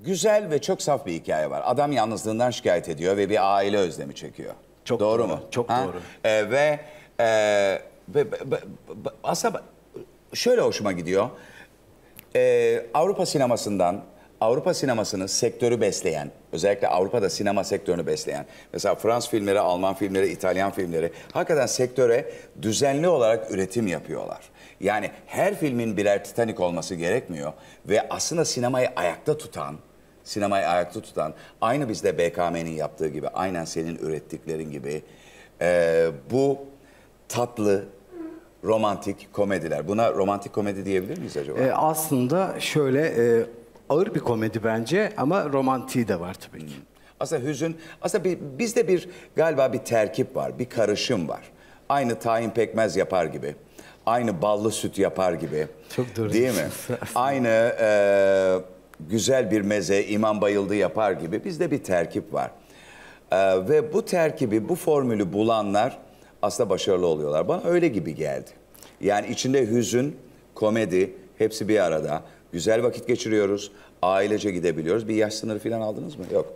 güzel ve çok saf bir hikaye var. Adam yalnızlığından şikayet ediyor ve bir aile özlemi çekiyor. Çok doğru doğru, mu? çok Ha? doğru. Aslında şöyle hoşuma gidiyor. Avrupa sinemasından, Avrupa sinemasını sektörü besleyen, özellikle Avrupa'da sinema sektörünü besleyen, mesela Fransız filmleri, Alman filmleri, İtalyan filmleri, hakikaten sektöre düzenli olarak üretim yapıyorlar. Yani her filmin birer Titanic olması gerekmiyor ve aslında sinemayı ayakta tutan, aynı bizde BKM'nin yaptığı gibi, aynen senin ürettiklerin gibi bu tatlı, romantik komediler. Buna romantik komedi diyebilir miyiz acaba? Aslında şöyle ağır bir komedi bence ama romantiği de var tabii ki. Aslında hüzün, aslında bizde galiba bir terkip var, bir karışım var. Aynı tahin pekmez yapar gibi, aynı ballı süt yapar gibi. Çok doğru. Değil mi? Aynı güzel bir meze, imam bayıldı yapar gibi bizde bir terkip var. Ve bu terkibi, bu formülü bulanlar aslında başarılı oluyorlar. Bana öyle gibi geldi. Yani içinde hüzün, komedi hepsi bir arada. Güzel vakit geçiriyoruz. Ailece gidebiliyoruz. Bir yaş sınırı falan aldınız mı? Yok.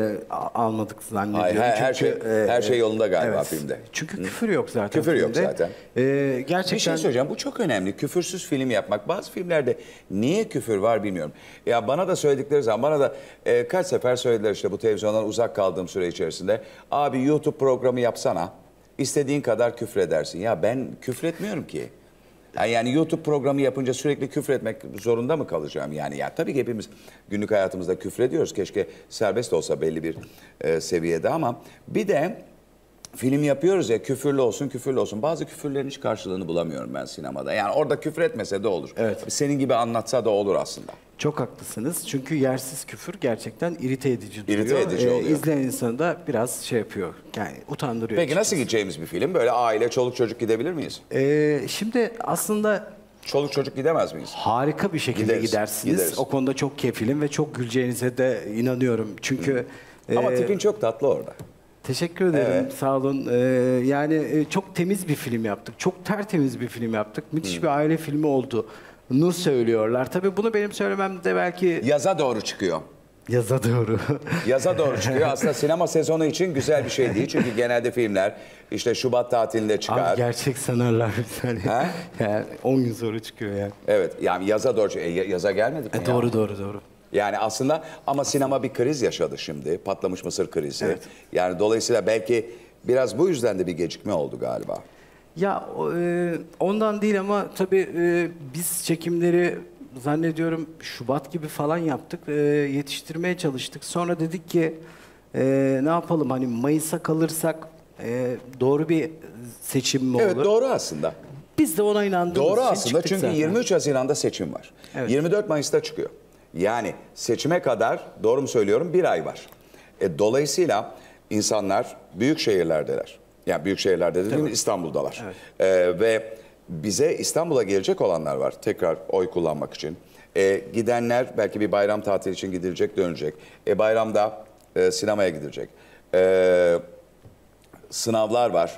Almadık zannediyorum. Her şey yolunda galiba evet. filmde. Çünkü küfür yok zaten. Küfür yok zaten. Gerçekten... Bir şey söyleyeceğim. Bu çok önemli. Küfürsüz film yapmak. Bazı filmlerde niye küfür var bilmiyorum. Ya bana da söyledikleri zaman, bana da kaç sefer söylediler işte bu televizyondan uzak kaldığım süre içerisinde. Abi YouTube programı yapsana. İstediğin kadar küfredersin. Ya ben küfretmiyorum ki. Yani YouTube programı yapınca sürekli küfretmek zorunda mı kalacağım yani? Ya tabii ki hepimiz günlük hayatımızda küfrediyoruz. Keşke serbest olsa belli bir seviyede ama bir de film yapıyoruz ya, küfürlü olsun, küfürlü olsun. Bazı küfürlerin hiç karşılığını bulamıyorum ben sinemada. Yani orada küfretmese de olur. Evet. Senin gibi anlatsa da olur aslında. Çok haklısınız. Çünkü yersiz küfür gerçekten irite edici duruyor. İrite edici oluyor. İzleyen insanı da biraz şey yapıyor. Yani utandırıyor. Peki nasıl gideceğimiz bir film? Böyle aile, çoluk çocuk gidebilir miyiz? Şimdi aslında Çoluk çocuk gidemez miyiz? harika bir şekilde gidersiniz. Gideriz. O konuda çok kefilim ve çok güleceğinize de inanıyorum. Çünkü... Ama tipin çok tatlı orada. Teşekkür ederim. Evet. Sağ olun. Yani çok temiz bir film yaptık. Çok tertemiz bir film yaptık. Müthiş bir aile filmi oldu. Nu söylüyorlar. Tabii bunu benim söylemem de belki... Yaza doğru çıkıyor. Yaza doğru. Yaza doğru çıkıyor. Aslında sinema sezonu için güzel bir şey değil. Çünkü genelde filmler işte Şubat tatilinde çıkar. Abi gerçek sanarlar bir saniye. Yani 10 gün sonra çıkıyor yani. Evet yani yaza doğru çıkıyor. Yaza gelmedik mi ya? Doğru. Yani aslında ama sinema bir kriz yaşadı şimdi. Patlamış mısır krizi. Evet. Yani dolayısıyla belki biraz bu yüzden de bir gecikme oldu galiba. Ya ondan değil ama tabii biz çekimleri zannediyorum Şubat gibi falan yaptık. Yetiştirmeye çalıştık. Sonra dedik ki ne yapalım hani Mayıs'a kalırsak doğru bir seçim mi olur? Evet doğru aslında. Biz de ona inandığımız Doğru için aslında çıktık çünkü zaten. 23 Haziran'da seçim var. Evet. 24 Mayıs'ta çıkıyor. Yani seçime kadar doğru mu söylüyorum bir ay var. Dolayısıyla insanlar büyük şehirlerdeler. Yani büyük şehirlerde dediğim İstanbul'dalar. Evet. Ve bize İstanbul'a gelecek olanlar var tekrar oy kullanmak için. Gidenler belki bir bayram tatili için gidilecek, dönecek. Bayramda sinemaya gidilecek. Sınavlar var.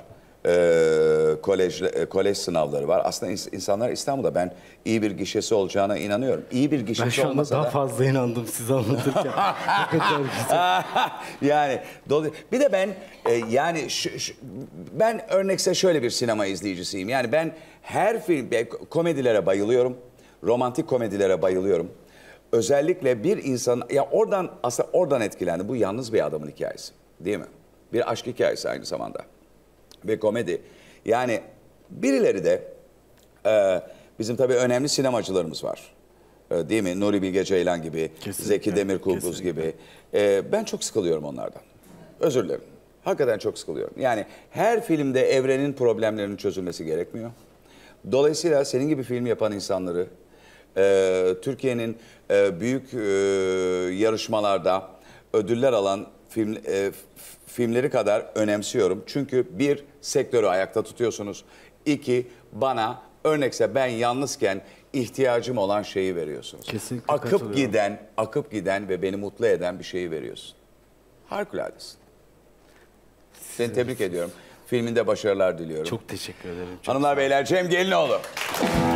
Kolej sınavları var. Aslında insanlar İstanbul'da ben iyi bir gişesi olacağına inanıyorum. İyi bir gişesi ben şu anda olmasa daha da... fazla inandım size anlatırken. Ne kadar güzel. Yani bir de ben yani ben örnekse şöyle bir sinema izleyicisiyim. Yani ben her film komedilere bayılıyorum. Romantik komedilere bayılıyorum. Özellikle bir insan ya aslında oradan etkilendi. Bu yalnız bir adamın hikayesi, değil mi? Bir aşk hikayesi aynı zamanda. Ve komedi. Yani birileri de bizim tabii önemli sinemacılarımız var. Değil mi? Nuri Bilge Ceylan gibi, Kesinlikle, Zeki Demirkubuz gibi. Ben çok sıkılıyorum onlardan. Özür dilerim. Hakikaten çok sıkılıyorum. Yani her filmde evrenin problemlerinin çözülmesi gerekmiyor. Dolayısıyla senin gibi film yapan insanları Türkiye'nin büyük yarışmalarda ödüller alan filmleri kadar önemsiyorum. Çünkü bir, sektörü ayakta tutuyorsunuz. İki, bana örnekse ben yalnızken ihtiyacım olan şeyi veriyorsunuz. Kesinlikle Akıp giden ve beni mutlu eden bir şeyi veriyorsun. Harikuladesin. Seni tebrik ediyorum. Filminde başarılar diliyorum. Çok teşekkür ederim. Hanımlar beyler, Cem Gelinoğlu.